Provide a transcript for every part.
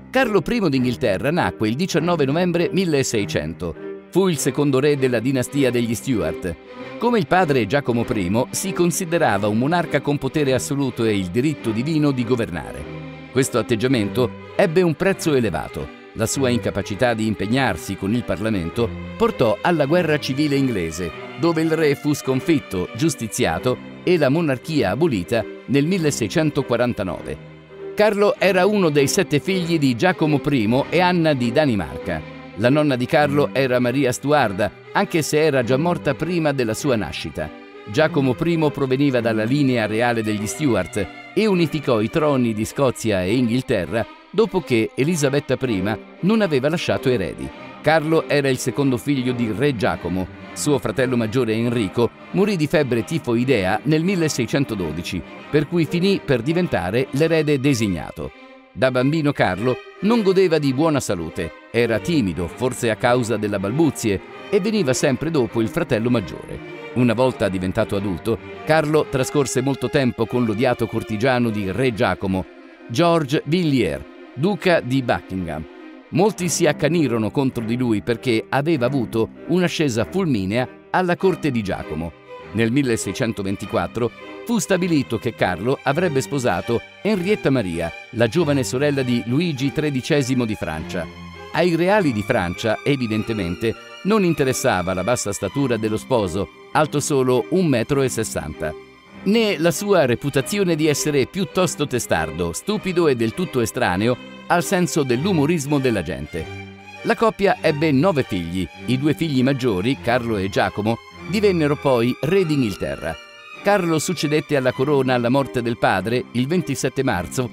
Carlo I d'Inghilterra nacque il 19 novembre 1600. Fu il secondo re della dinastia degli Stuart. Come il padre Giacomo I, si considerava un monarca con potere assoluto e il diritto divino di governare. Questo atteggiamento ebbe un prezzo elevato. La sua incapacità di impegnarsi con il Parlamento portò alla guerra civile inglese, dove il re fu sconfitto, giustiziato e la monarchia abolita nel 1649. Carlo era uno dei 7 figli di Giacomo I e Anna di Danimarca. La nonna di Carlo era Maria Stuarda, anche se era già morta prima della sua nascita. Giacomo I proveniva dalla linea reale degli Stuart e unificò i troni di Scozia e Inghilterra dopo che Elisabetta I non aveva lasciato eredi. Carlo era il secondo figlio di re Giacomo. Suo fratello maggiore Enrico morì di febbre tifoidea nel 1612, per cui finì per diventare l'erede designato. Da bambino Carlo non godeva di buona salute, era timido, forse a causa della balbuzie, e veniva sempre dopo il fratello maggiore. Una volta diventato adulto, Carlo trascorse molto tempo con l'odiato cortigiano di re Giacomo, George Villiers, duca di Buckingham. Molti si accanirono contro di lui perché aveva avuto un'ascesa fulminea alla corte di Giacomo. Nel 1624 fu stabilito che Carlo avrebbe sposato Henrietta Maria, la giovane sorella di Luigi XIII di Francia. Ai reali di Francia, evidentemente, non interessava la bassa statura dello sposo, alto solo 1,60 m, né la sua reputazione di essere piuttosto testardo, stupido e del tutto estraneo al senso dell'umorismo della gente. La coppia ebbe 9 figli. I 2 figli maggiori, Carlo e Giacomo, divennero poi re d'Inghilterra. Carlo succedette alla corona alla morte del padre il 27 marzo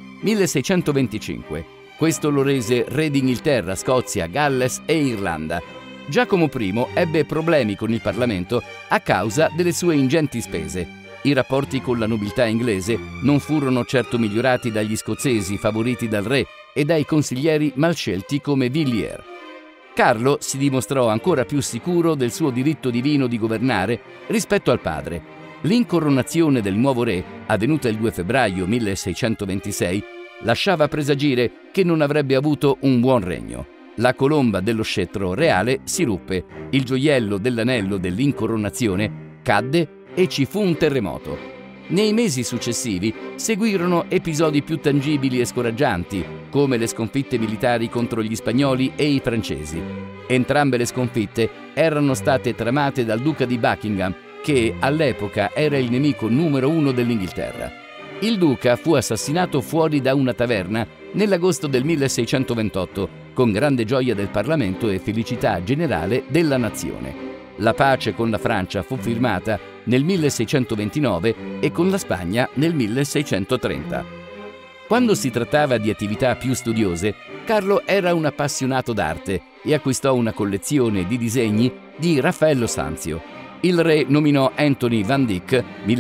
1625. Questo lo rese re d'Inghilterra, Scozia, Galles e Irlanda. Giacomo I ebbe problemi con il Parlamento a causa delle sue ingenti spese. I rapporti con la nobiltà inglese non furono certo migliorati dagli scozzesi favoriti dal re e dai consiglieri mal scelti come Villiers. Carlo si dimostrò ancora più sicuro del suo diritto divino di governare rispetto al padre. L'incoronazione del nuovo re, avvenuta il 2 febbraio 1626, lasciava presagire che non avrebbe avuto un buon regno. La colomba dello scettro reale si ruppe, il gioiello dell'anello dell'incoronazione cadde e ci fu un terremoto. Nei mesi successivi seguirono episodi più tangibili e scoraggianti, come le sconfitte militari contro gli spagnoli e i francesi. Entrambe le sconfitte erano state tramate dal duca di Buckingham, che all'epoca era il nemico numero 1 dell'Inghilterra. Il duca fu assassinato fuori da una taverna nell'agosto del 1628, con grande gioia del Parlamento e felicità generale della nazione. La pace con la Francia fu firmata nel 1629 e con la Spagna nel 1630. Quando si trattava di attività più studiose, Carlo era un appassionato d'arte e acquistò una collezione di disegni di Raffaello Sanzio. Il re nominò Anthony van Dyck,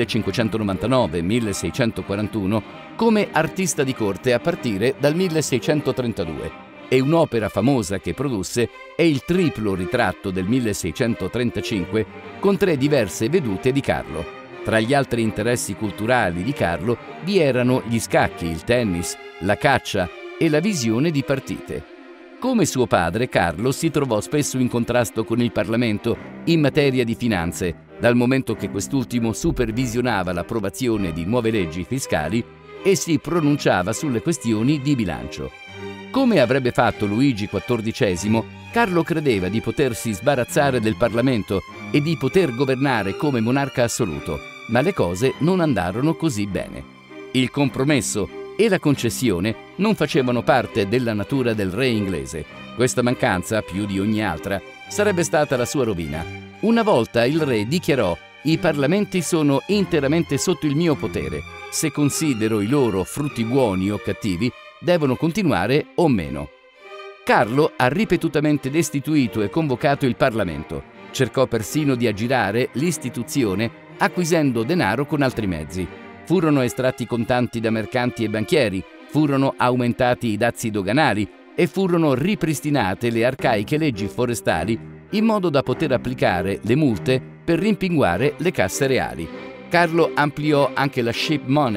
1599-1641, come artista di corte a partire dal 1632. E un'opera famosa che produsse è il triplo ritratto del 1635 con 3 diverse vedute di Carlo. Tra gli altri interessi culturali di Carlo vi erano gli scacchi, il tennis, la caccia e la visione di partite. Come suo padre, Carlo si trovò spesso in contrasto con il Parlamento in materia di finanze, dal momento che quest'ultimo supervisionava l'approvazione di nuove leggi fiscali e si pronunciava sulle questioni di bilancio. Come avrebbe fatto Luigi XIV, Carlo credeva di potersi sbarazzare del Parlamento e di poter governare come monarca assoluto, ma le cose non andarono così bene. Il compromesso e la concessione non facevano parte della natura del re inglese. Questa mancanza, più di ogni altra, sarebbe stata la sua rovina. Una volta il re dichiarò: «I parlamenti sono interamente sotto il mio potere. Se considero i loro frutti buoni o cattivi, devono continuare o meno». Carlo ha ripetutamente destituito e convocato il Parlamento. Cercò persino di aggirare l'istituzione acquisendo denaro con altri mezzi. Furono estratti contanti da mercanti e banchieri, furono aumentati i dazi doganali e furono ripristinate le arcaiche leggi forestali in modo da poter applicare le multe per rimpinguare le casse reali. Carlo ampliò anche la ship money,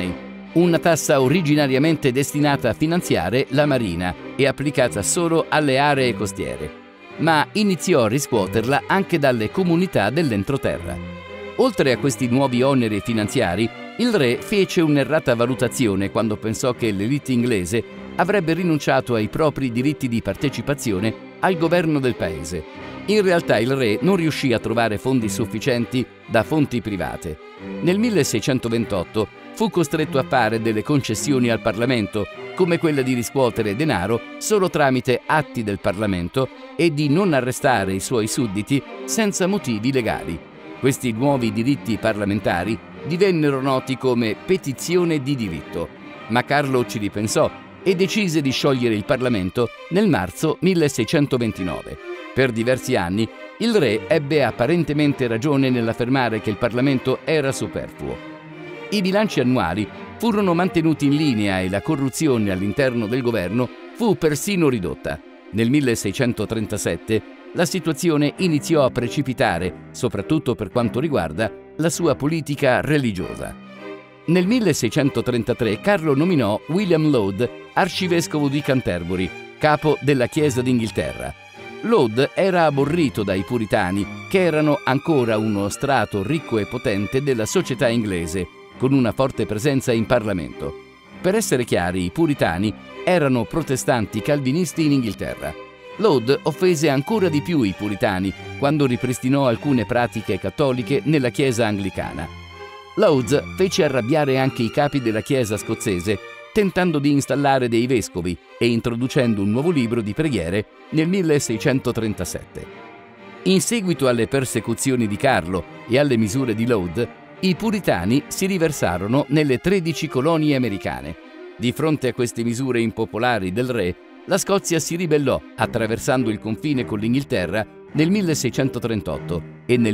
una tassa originariamente destinata a finanziare la marina e applicata solo alle aree costiere, ma iniziò a riscuoterla anche dalle comunità dell'entroterra. Oltre a questi nuovi oneri finanziari, il re fece un'errata valutazione quando pensò che l'élite inglese avrebbe rinunciato ai propri diritti di partecipazione al governo del paese. In realtà il re non riuscì a trovare fondi sufficienti da fonti private. Nel 1628 fu costretto a fare delle concessioni al Parlamento, come quella di riscuotere denaro solo tramite atti del Parlamento e di non arrestare i suoi sudditi senza motivi legali. Questi nuovi diritti parlamentari divennero noti come petizione di diritto, ma Carlo ci ripensò e decise di sciogliere il Parlamento nel marzo 1629. Per diversi anni il re ebbe apparentemente ragione nell'affermare che il Parlamento era superfluo. I bilanci annuali furono mantenuti in linea e la corruzione all'interno del governo fu persino ridotta. Nel 1637 la situazione iniziò a precipitare, soprattutto per quanto riguarda la sua politica religiosa. Nel 1633 Carlo nominò William Laud arcivescovo di Canterbury, capo della Chiesa d'Inghilterra. Laud era aborrito dai puritani, che erano ancora uno strato ricco e potente della società inglese, con una forte presenza in Parlamento. Per essere chiari, i puritani erano protestanti calvinisti in Inghilterra. Laud offese ancora di più i puritani quando ripristinò alcune pratiche cattoliche nella Chiesa anglicana. Laud fece arrabbiare anche i capi della Chiesa scozzese, tentando di installare dei vescovi e introducendo un nuovo libro di preghiere nel 1637. In seguito alle persecuzioni di Carlo e alle misure di Laud, i puritani si riversarono nelle 13 colonie americane. Di fronte a queste misure impopolari del re, la Scozia si ribellò attraversando il confine con l'Inghilterra nel 1638 e nel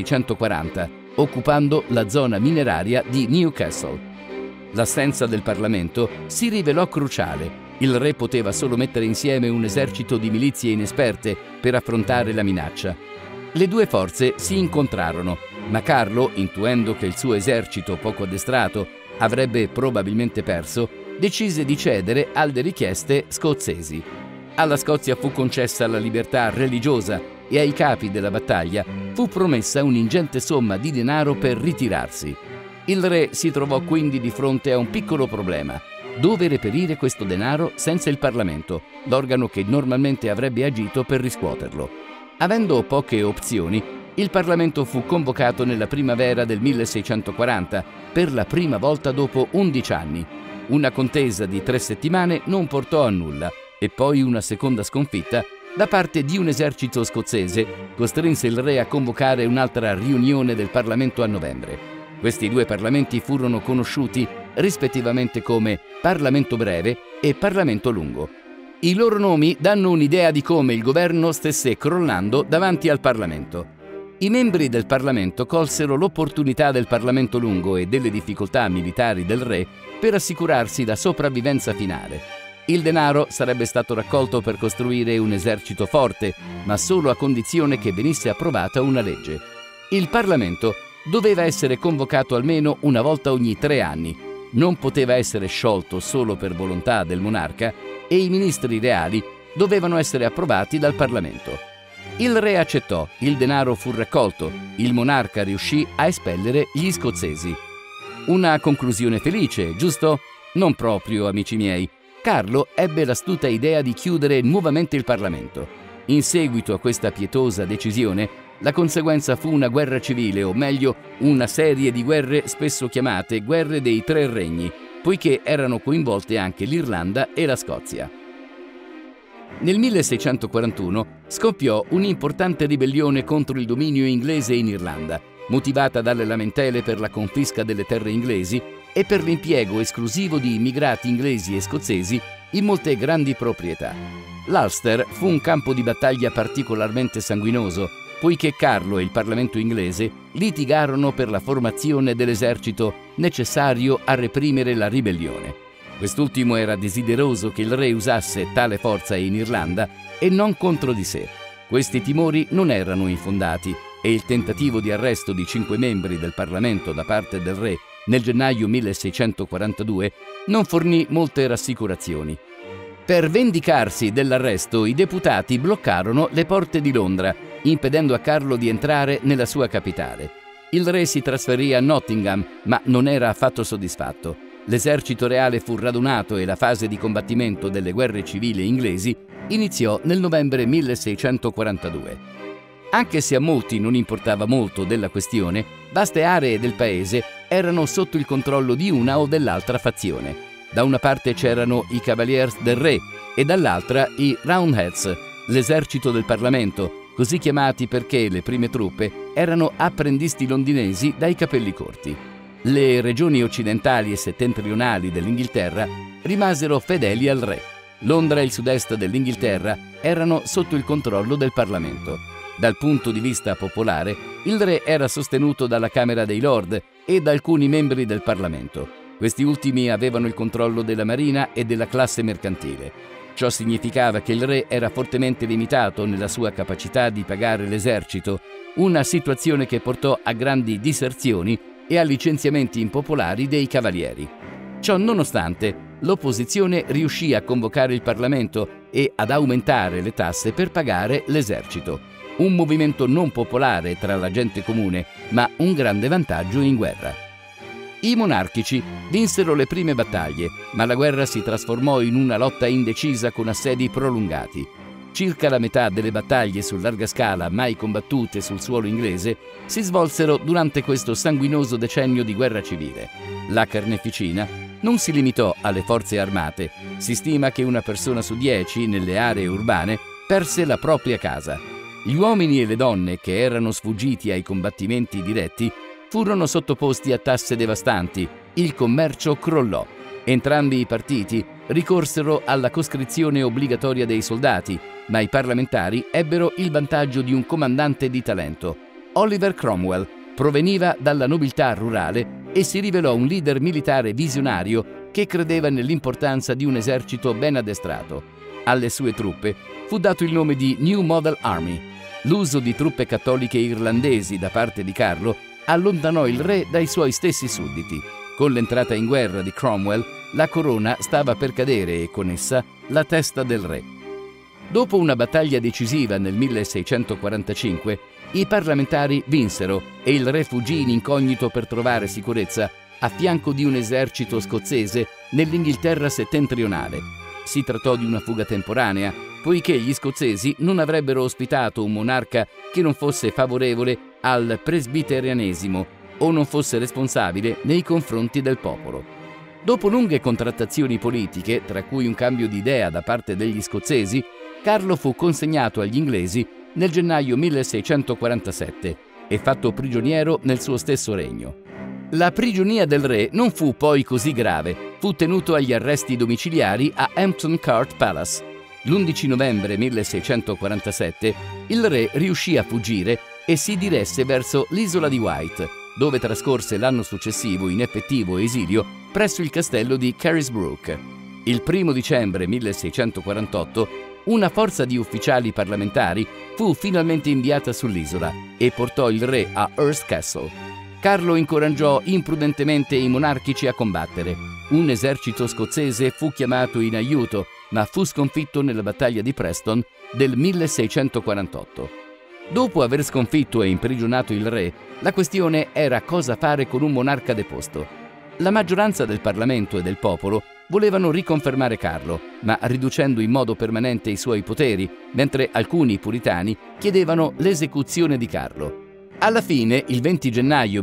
1640, occupando la zona mineraria di Newcastle. L'assenza del Parlamento si rivelò cruciale. Il re poteva solo mettere insieme un esercito di milizie inesperte per affrontare la minaccia. Le due forze si incontrarono, ma Carlo, intuendo che il suo esercito poco addestrato avrebbe probabilmente perso, decise di cedere alle richieste scozzesi. Alla Scozia fu concessa la libertà religiosa e ai capi della battaglia fu promessa un'ingente somma di denaro per ritirarsi. Il re si trovò quindi di fronte a un piccolo problema: dove reperire questo denaro senza il Parlamento, l'organo che normalmente avrebbe agito per riscuoterlo. Avendo poche opzioni, il Parlamento fu convocato nella primavera del 1640, per la prima volta dopo 11 anni. Una contesa di 3 settimane non portò a nulla e poi una seconda sconfitta da parte di un esercito scozzese costrinse il re a convocare un'altra riunione del Parlamento a novembre. Questi due parlamenti furono conosciuti rispettivamente come Parlamento breve e Parlamento lungo. I loro nomi danno un'idea di come il governo stesse crollando davanti al Parlamento. I membri del Parlamento colsero l'opportunità del Parlamento lungo e delle difficoltà militari del re per assicurarsi la sopravvivenza finale. Il denaro sarebbe stato raccolto per costruire un esercito forte, ma solo a condizione che venisse approvata una legge. Il Parlamento doveva essere convocato almeno una volta ogni 3 anni, non poteva essere sciolto solo per volontà del monarca e i ministri reali dovevano essere approvati dal Parlamento. Il re accettò, il denaro fu raccolto, il monarca riuscì a espellere gli scozzesi. Una conclusione felice, giusto? Non proprio, amici miei. Carlo ebbe l'astuta idea di chiudere nuovamente il Parlamento. In seguito a questa pietosa decisione, la conseguenza fu una guerra civile, o meglio, una serie di guerre spesso chiamate guerre dei 3 regni, poiché erano coinvolte anche l'Irlanda e la Scozia. Nel 1641 scoppiò un'importante ribellione contro il dominio inglese in Irlanda, motivata dalle lamentele per la confisca delle terre inglesi e per l'impiego esclusivo di immigrati inglesi e scozzesi in molte grandi proprietà. L'Ulster fu un campo di battaglia particolarmente sanguinoso, poiché Carlo e il Parlamento inglese litigarono per la formazione dell'esercito necessario a reprimere la ribellione. Quest'ultimo era desideroso che il re usasse tale forza in Irlanda e non contro di sé. Questi timori non erano infondati e il tentativo di arresto di 5 membri del Parlamento da parte del re nel gennaio 1642, non fornì molte rassicurazioni. Per vendicarsi dell'arresto, i deputati bloccarono le porte di Londra, impedendo a Carlo di entrare nella sua capitale. Il re si trasferì a Nottingham, ma non era affatto soddisfatto. L'esercito reale fu radunato e la fase di combattimento delle guerre civili inglesi iniziò nel novembre 1642. Anche se a molti non importava molto della questione, vaste aree del paese erano sotto il controllo di una o dell'altra fazione. Da una parte c'erano i Cavaliers del Re e dall'altra i Roundheads, l'esercito del Parlamento, così chiamati perché le prime truppe erano apprendisti londinesi dai capelli corti. Le regioni occidentali e settentrionali dell'Inghilterra rimasero fedeli al re. Londra e il sud-est dell'Inghilterra erano sotto il controllo del Parlamento. Dal punto di vista popolare, il re era sostenuto dalla Camera dei Lord e da alcuni membri del Parlamento. Questi ultimi avevano il controllo della marina e della classe mercantile. Ciò significava che il re era fortemente limitato nella sua capacità di pagare l'esercito, una situazione che portò a grandi diserzioni e a licenziamenti impopolari dei cavalieri. Ciò nonostante, l'opposizione riuscì a convocare il Parlamento e ad aumentare le tasse per pagare l'esercito. Un movimento non popolare tra la gente comune, ma un grande vantaggio in guerra. I monarchici vinsero le prime battaglie, ma la guerra si trasformò in una lotta indecisa con assedi prolungati. Circa la metà delle battaglie su larga scala mai combattute sul suolo inglese si svolsero durante questo sanguinoso decennio di guerra civile. La carneficina non si limitò alle forze armate. Si stima che una persona su 10 nelle aree urbane perse la propria casa. Gli uomini e le donne che erano sfuggiti ai combattimenti diretti furono sottoposti a tasse devastanti, il commercio crollò. Entrambi i partiti ricorsero alla coscrizione obbligatoria dei soldati, ma i parlamentari ebbero il vantaggio di un comandante di talento. Oliver Cromwell proveniva dalla nobiltà rurale e si rivelò un leader militare visionario che credeva nell'importanza di un esercito ben addestrato. Alle sue truppe fu dato il nome di New Model Army. L'uso di truppe cattoliche irlandesi da parte di Carlo allontanò il re dai suoi stessi sudditi. Con l'entrata in guerra di Cromwell, la corona stava per cadere e con essa la testa del re. Dopo una battaglia decisiva nel 1645, i parlamentari vinsero e il re fuggì in incognito per trovare sicurezza a fianco di un esercito scozzese nell'Inghilterra settentrionale. Si trattò di una fuga temporanea, poiché gli scozzesi non avrebbero ospitato un monarca che non fosse favorevole al presbiterianesimo o non fosse responsabile nei confronti del popolo. Dopo lunghe contrattazioni politiche, tra cui un cambio di idea da parte degli scozzesi, Carlo fu consegnato agli inglesi nel gennaio 1647 e fatto prigioniero nel suo stesso regno. La prigionia del re non fu poi così grave, fu tenuto agli arresti domiciliari a Hampton Court Palace. L'11 novembre 1647 il re riuscì a fuggire e si diresse verso l'isola di Wight, dove trascorse l'anno successivo in effettivo esilio presso il castello di Carisbrooke. Il 1 dicembre 1648 una forza di ufficiali parlamentari fu finalmente inviata sull'isola e portó il re a Hurst Castle. Carlo incoraggiò imprudentemente i monarchici a combattere. Un esercito scozzese fu chiamato in aiuto, ma fu sconfitto nella battaglia di Preston del 1648. Dopo aver sconfitto e imprigionato il re, la questione era cosa fare con un monarca deposto. La maggioranza del Parlamento e del popolo volevano riconfermare Carlo, ma riducendo in modo permanente i suoi poteri, mentre alcuni puritani chiedevano l'esecuzione di Carlo. Alla fine, il 20 gennaio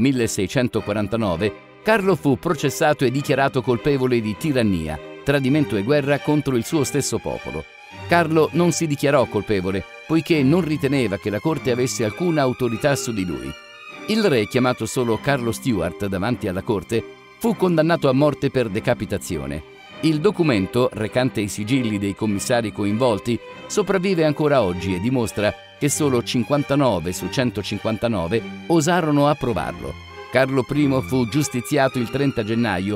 1649, Carlo fu processato e dichiarato colpevole di tirannia, tradimento e guerra contro il suo stesso popolo. Carlo non si dichiarò colpevole, poiché non riteneva che la corte avesse alcuna autorità su di lui. Il re, chiamato solo Carlo Stuart davanti alla corte, fu condannato a morte per decapitazione. Il documento, recante i sigilli dei commissari coinvolti, sopravvive ancora oggi e dimostra che solo 59 su 159 osarono approvarlo. Carlo I fu giustiziato il 30 gennaio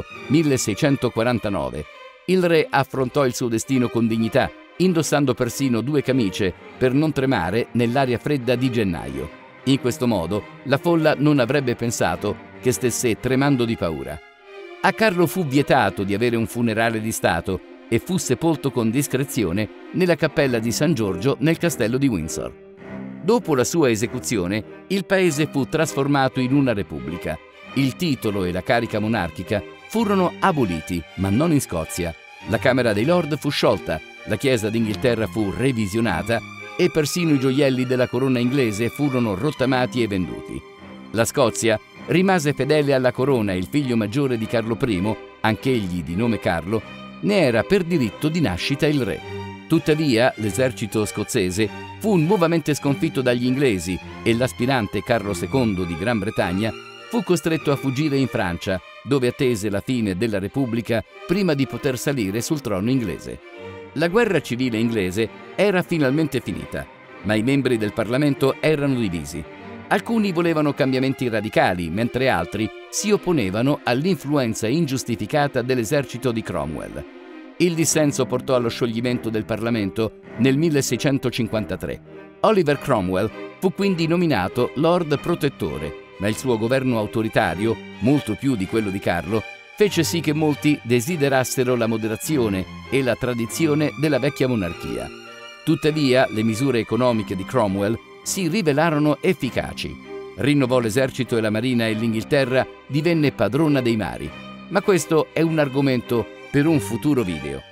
1649. Il re affrontò il suo destino con dignità, indossando persino 2 camicie per non tremare nell'aria fredda di gennaio. In questo modo, la folla non avrebbe pensato che stesse tremando di paura. A Carlo fu vietato di avere un funerale di Stato e fu sepolto con discrezione nella cappella di San Giorgio nel castello di Windsor. Dopo la sua esecuzione, il paese fu trasformato in una repubblica. Il titolo e la carica monarchica furono aboliti, ma non in Scozia. La Camera dei Lord fu sciolta, la Chiesa d'Inghilterra fu revisionata e persino i gioielli della corona inglese furono rottamati e venduti. La Scozia rimase fedele alla corona e il figlio maggiore di Carlo I, anch'egli di nome Carlo, ne era per diritto di nascita il re. Tuttavia, l'esercito scozzese fu nuovamente sconfitto dagli inglesi e l'aspirante Carlo II di Gran Bretagna fu costretto a fuggire in Francia, dove attese la fine della Repubblica prima di poter salire sul trono inglese. La guerra civile inglese era finalmente finita, ma i membri del Parlamento erano divisi. Alcuni volevano cambiamenti radicali, mentre altri si opponevano all'influenza ingiustificata dell'esercito di Cromwell. Il dissenso portò allo scioglimento del Parlamento nel 1653. Oliver Cromwell fu quindi nominato Lord Protettore, ma il suo governo autoritario, molto più di quello di Carlo, fece sì che molti desiderassero la moderazione e la tradizione della vecchia monarchia. Tuttavia, le misure economiche di Cromwell si rivelarono efficaci. Rinnovò l'esercito e la marina e l'Inghilterra divenne padrona dei mari. Ma questo è un argomento per un futuro video.